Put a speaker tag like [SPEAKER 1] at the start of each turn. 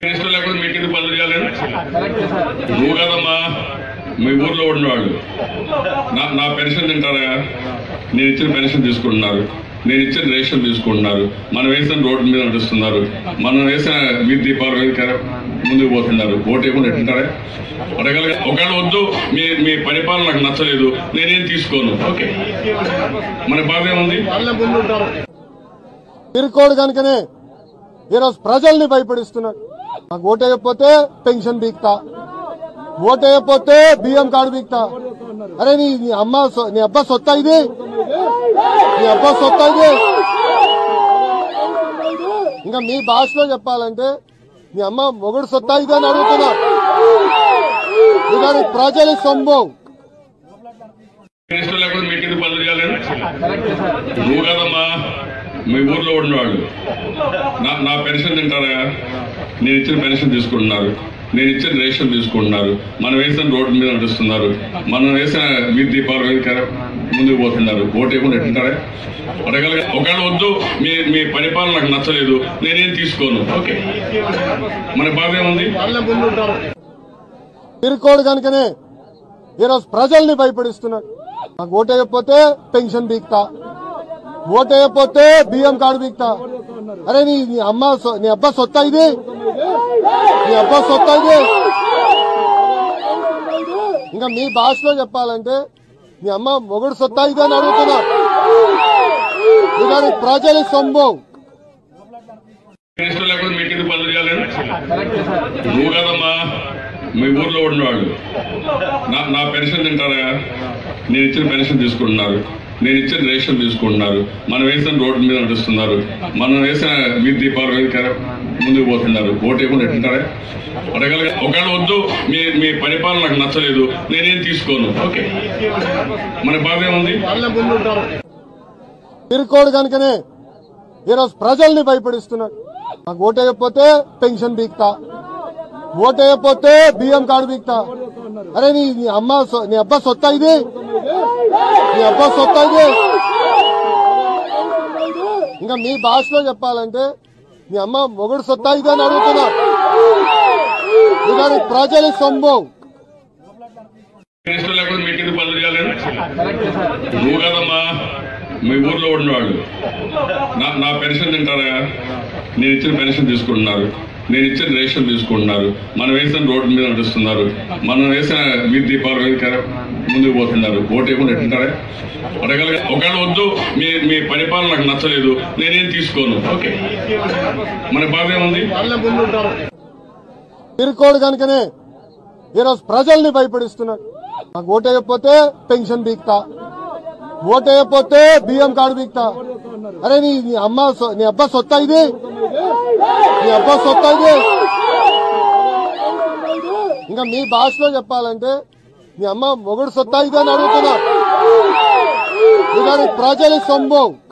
[SPEAKER 1] ఇష్టం లేకపోతే మీకు ఎందుకు పనులు చేయాలని నువ్వు కదమ్మా మీ ఊర్లో ఉన్నవాళ్ళు నా పెన్షన్ తింటారా? నేను ఇచ్చిన పెన్షన్ తీసుకుంటున్నారు, నేను ఇచ్చిన రేషన్ తీసుకుంటున్నారు, మనం వేసిన రోడ్డు మీద నడుస్తున్నారు, మనం వేసిన వీధి దీపాల మీద ముందుకు పోతున్నారు. ఓటు వేయకుండా ఎట్టుంటారా? అడగల ఒకవేళ వద్దు మీ పరిపాలన నాకు నచ్చలేదు, నేనేం తీసుకోను, ఓకే, మన బాధ ఏముంది?
[SPEAKER 2] తిరుకోడు కనుకనే ఈరోజు ప్రజల్ని భయపడిస్తున్నాడు. నాకు ఓటేయకపోతే పెన్షన్ బీక్తా, ఓటేయకపోతే బియ్యం కార్డు బీక్తా. అరే నీ అబ్బా సొత్తా ఇది, నీ అబ్బా సొత్తా ఇది. ఇంకా మీ భాషలో చెప్పాలంటే నీ అమ్మ మొగుడు సొత్తా ఇది అని అడుగుతున్నా. ఇది ప్రజల సొమ్ము.
[SPEAKER 1] ఇష్టం లేకపోతే మీకు ఎందుకు పనులు చేయాలని నువ్వు కదమ్మా మీ ఊర్లో ఉన్నవాళ్ళు నా పెన్షన్ తింటారా? నేను ఇచ్చిన పెన్షన్ తీసుకుంటున్నారు, నేను ఇచ్చిన రేషన్ తీసుకుంటున్నారు, మనం వేసిన రోడ్డు మీద నడుస్తున్నారు, మనం వేసిన వీధి దీపాల మీద ముందుకు పోతున్నారు. ఓటు వేయకుండా ఎట్టుంటారా? అడగల ఒకవేళ వద్దు మీ పరిపాలన నాకు నచ్చలేదు, నేనేం తీసుకోను, ఓకే, మన బాధ ఏముంది?
[SPEAKER 2] తిరుకోడు కనుకనే ఈరోజు ప్రజల్ని భయపడిస్తున్నాడు. నాకు ఓటేయకపోతే పెన్షన్ బీక్తా, ఓటేయకపోతే బియ్యం కార్డు బీక్తా. అరే నీ అబ్బా సొత్తా ఇది, నీ అబ్బా సొత్తా ఇది. ఇంకా మీ భాషలో చెప్పాలంటే నీ అమ్మ మొగుడు సొత్తా ఇది అని అడుగుతున్నా. ఇది ప్రజల సొమ్ము.
[SPEAKER 1] ఇష్టం లేకపోతే మీకు ఎందుకు పనులు చేయాలని నువ్వు కదమ్మా మీ ఊర్లో ఉన్నవాళ్ళు నా పెన్షన్ తింటారా? నేను ఇచ్చిన పెన్షన్ తీసుకుంటున్నారు, నేను ఇచ్చిన రేషన్ తీసుకుంటున్నారు, మనం వేసిన రోడ్డు మీద నడుస్తున్నారు, మనం వేసిన వీధి దీపాల మీద ముందుకు పోతున్నారు. ఓటు వేయకుండా ఎట్టుంటారా? అడగల ఒకవేళ వద్దు మీ పరిపాలన నాకు నచ్చలేదు, నేనేం తీసుకోను, ఓకే, మన బాధ ఏముంది?
[SPEAKER 2] తిరుకోడు కనుకనే ఈరోజు ప్రజల్ని భయపడిస్తున్నాడు. నాకు ఓటేయకపోతే పెన్షన్ బీక్తా, ఓటేయకపోతే బియ్యం కార్డు బీక్తా. అరే నీ అబ్బా సొత్తా ఇది, నీ అబ్బా సొత్తా ఇది. ఇంకా మీ భాషలో చెప్పాలంటే నీ అమ్మ మొగుడు సొత్తా ఇది అని అడుగుతున్నా. ఇది ప్రజల సొమ్ము.
[SPEAKER 1] ఇష్టం లేకపోతే మీకు ఎందుకు పనులు చేయాలని నువ్వు కదమ్మా మీ ఊర్లో ఉన్నవాళ్ళు నా పెన్షన్ తింటారా? నేను ఇచ్చిన పెన్షన్ తీసుకుంటున్నారు, నేను ఇచ్చిన రేషన్ తీసుకుంటున్నారు, మనం వేసిన రోడ్డు మీద నడుస్తున్నారు, మనం వేసిన వీధి దీపాల మీద ముందుకు పోతున్నారు. ఓటు వేయకుండా ఎట్టుంటారా? అడగల ఒకవేళ వద్దు మీ పరిపాలన నాకు నచ్చలేదు, నేనేం తీసుకోను, ఓకే, మన బాధ ఏముంది?
[SPEAKER 2] తిరుకోడు కనుకనే ఈరోజు ప్రజల్ని భయపడిస్తున్నాడు. నాకు ఓటేయకపోతే పెన్షన్ బీక్తా, ఓటేయకపోతే బియ్యం కార్డు బీక్తా. అరే నీ అబ్బా సొత్తా ఇది, నీ అబ్బా సొత్తా ఇది. ఇంకా మీ భాషలో చెప్పాలంటే నీ అమ్మ మొగుడు సొత్తా ఇది అని అడుగుతున్నా. ఇది ప్రజల సొమ్ము.